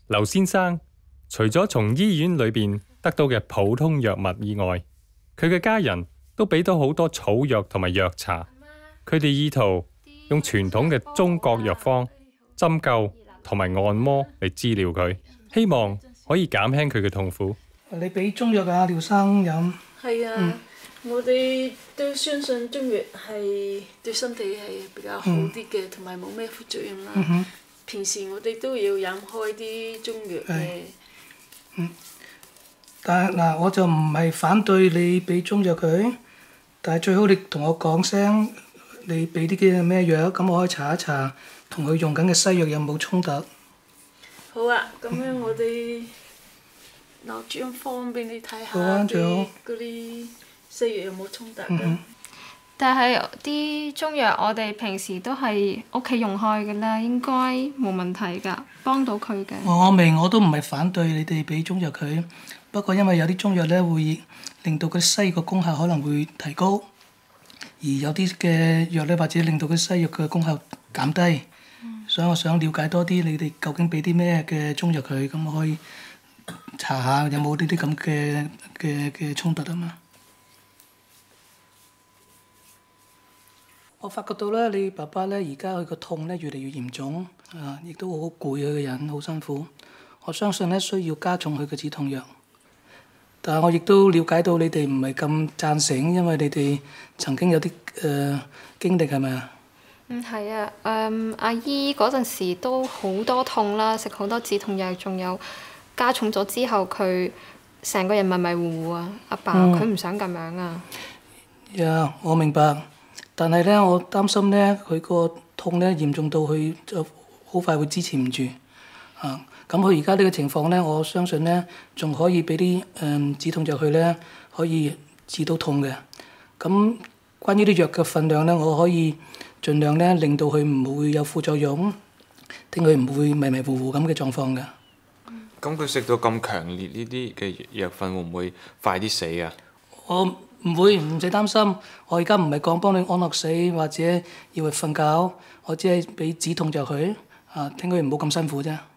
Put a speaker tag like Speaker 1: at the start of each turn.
Speaker 1: 劉先生除咗從醫院裏邊得到嘅普通藥物以外，佢嘅家人都俾到好多草藥同埋藥茶，佢哋意圖用傳統嘅中國藥方、針灸同埋按摩嚟治療佢，希望可以減輕佢嘅痛苦。
Speaker 2: 你俾中藥啊，廖生飲？
Speaker 3: 係啊，我哋都相信中藥係對身體係比較好啲嘅，同埋冇咩副作用啦。平時我哋都要飲開啲中藥嘅。
Speaker 2: 但係嗱，我就唔係反對你俾中藥佢，但係最好你同我講聲，你俾啲嘅咩藥，咁我可以查一查，同佢用緊嘅西藥有冇衝突。
Speaker 3: 好啊，咁樣我哋攞張方俾你睇下，嗰啲西藥有冇衝突㗎？
Speaker 4: 但係啲中藥我哋平時都係屋企用開嘅啦，應該冇問題㗎，幫到佢嘅。
Speaker 2: 我明，我都唔係反對你哋俾中藥佢，不過因為有啲中藥咧會令到佢西藥嘅功效可能會提高，而有啲嘅藥咧或者令到佢西藥嘅功效減低，所以我想了解多啲你哋究竟俾啲咩嘅中藥佢，咁我可以查下有冇呢啲咁嘅衝突啊嘛。我發覺到咧，你爸爸咧而家佢個痛咧越嚟越嚴重，亦都好攰，佢個人好辛苦。我相信咧需要加重佢嘅止痛藥。但係我亦都了解到你哋唔係咁贊成，因為你哋曾經有啲經歷係咪啊？
Speaker 4: 係啊，阿姨嗰陣時都好多痛啦，食好多止痛藥，仲有加重咗之後，佢成個人迷迷糊糊啊！阿爸佢唔想咁樣啊。
Speaker 2: 我明白。但係咧，我擔心咧，佢個痛咧嚴重到佢就好快會支持唔住。咁佢而家呢個情況咧，我相信咧，仲可以俾啲止痛藥佢咧，可以治到痛嘅。咁關於啲藥嘅份量咧，我可以盡量咧令到佢唔會有副作用，令佢唔會迷迷糊糊咁嘅狀況嘅。
Speaker 5: 咁佢食到咁強烈呢啲嘅藥份，會唔會快啲死啊？
Speaker 2: 我唔會，唔使擔心。我而家唔係講幫你安樂死或者要佢瞓覺，我只係俾止痛藥佢，聽佢唔好咁辛苦啫。